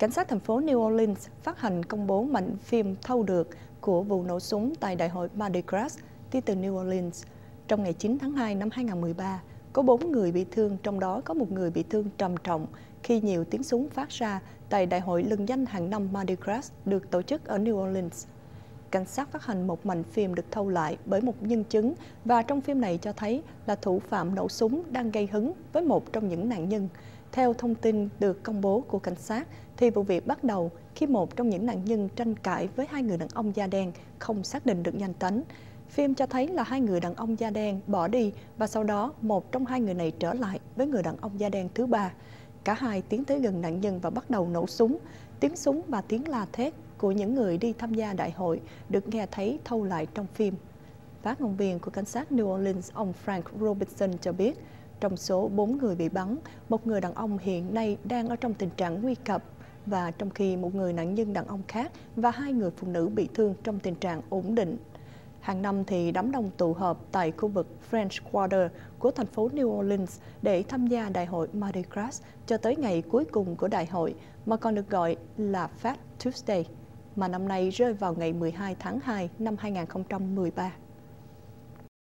Cảnh sát thành phố New Orleans phát hành công bố mảnh phim thâu được của vụ nổ súng tại Đại hội Mardi Gras đi từ New Orleans. Trong ngày 9 tháng 2 năm 2013, có 4 người bị thương, trong đó có một người bị thương trầm trọng khi nhiều tiếng súng phát ra tại Đại hội lừng danh hàng năm Mardi Gras được tổ chức ở New Orleans. Cảnh sát phát hành một mảnh phim được thâu lại bởi một nhân chứng và trong phim này cho thấy là thủ phạm nổ súng đang gây hứng với một trong những nạn nhân. Theo thông tin được công bố của cảnh sát, thì vụ việc bắt đầu khi một trong những nạn nhân tranh cãi với hai người đàn ông da đen không xác định được danh tính. Phim cho thấy là hai người đàn ông da đen bỏ đi và sau đó một trong hai người này trở lại với người đàn ông da đen thứ ba. Cả hai tiến tới gần nạn nhân và bắt đầu nổ súng. Tiếng súng và tiếng la thét của những người đi tham gia đại hội được nghe thấy thâu lại trong phim. Phát ngôn viên của cảnh sát New Orleans, ông Frank Robinson cho biết, trong số 4 người bị bắn, một người đàn ông hiện nay đang ở trong tình trạng nguy cấp, và trong khi một người nạn nhân đàn ông khác và hai người phụ nữ bị thương trong tình trạng ổn định. Hàng năm thì đám đông tụ họp tại khu vực French Quarter của thành phố New Orleans để tham gia đại hội Mardi Gras cho tới ngày cuối cùng của đại hội, mà còn được gọi là Fat Tuesday, mà năm nay rơi vào ngày 12 tháng 2 năm 2013.